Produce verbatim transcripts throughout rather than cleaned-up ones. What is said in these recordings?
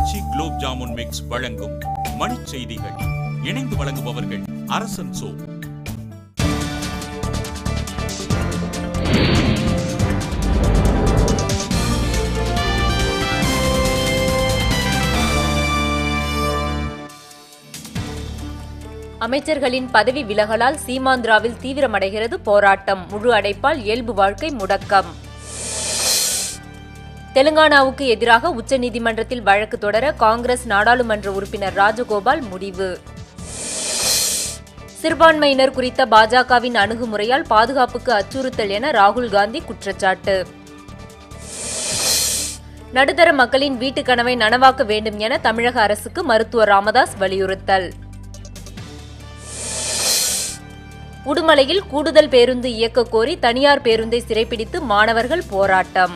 ஆச்சி gulab jamun mix வழங்கும் மணிச் செய்திகள். இணைந்து வழங்குபவர்கள் அரசன் சோ. அமைச்சர்களின் பதவி விலகலால் சீமாந்திராவில் தீவிரமடைகிறது போராட்டம். முழு அடைப்பால் இயல்பு வாழ்க்கை முடக்கம். தெலுங்கானாவுக்கு எதிராக உச்சநீதிமன்றத்தில் வழக்கு தொடர காங்கிரஸ் நாடாளுமன்ற உறுப்பினர் ராஜகோபால் முடிவு. சிறுபான்மையினர் குறித்த பாஜகவின் அணுகுமுறையால் பாதுகாப்புக்கு அச்சுறுத்தல் என ராகுல் காந்தி குற்றச்சாட்டு. நடுத்தர மக்களின் வீட்டுக் கனவை நனவாக்க வேண்டும் என தமிழக அரசுக்கு மருத்துவர் ராமதாஸ் வலியுறுத்தல். உடுமலையில் கூடுதல் பேருந்து இயக்க கோரி தனியார் பேருந்தை சிறைப்பிடித்து மாணவர்கள் போராட்டம்.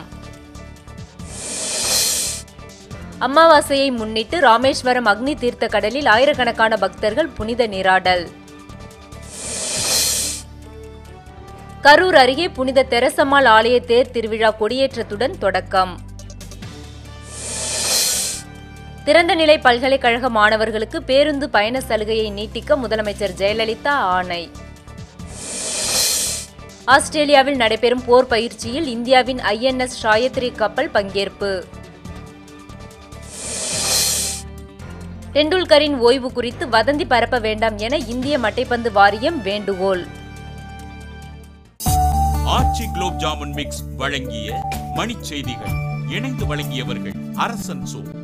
அமாவாசையை முன்னிட்டு ராமேஸ்வரம் அக்னி தீர்த்த கடலில் ஆயிரக்கணக்கான பக்தர்கள் புனித நீராடல். கரூர் அருகே புனித தெரசம்மாள் ஆலய தேர் திருவிழா கொடியேற்றத்துடன் தொடக்கம். திறந்தநிலை பல்கலைக்கழக மாணவர்களுக்கு பேருந்து பயண சலுகையை நீட்டிக்க முதலமைச்சர் ஜெயலலிதா ஆணை. ஆஸ்திரேலியாவில் நடைபெறும் போர் பயிற்சியில் இந்தியாவின் ஐ என் எஸ் ஷாயத்ரி கப்பல் பங்கேற்பு. டெண்டுல்கரின் ஓய்வு குறித்து வதந்தி பரப்ப வேண்டாம் என இந்திய மட்டைப்பந்து வாரியம் வேண்டுகோள். ஆச்சி குலோப் ஜாமுன் மிக்ஸ் வழங்கிய மணிச் செய்திகள். இணைந்து வழங்கியவர்கள் அரசன் சோ.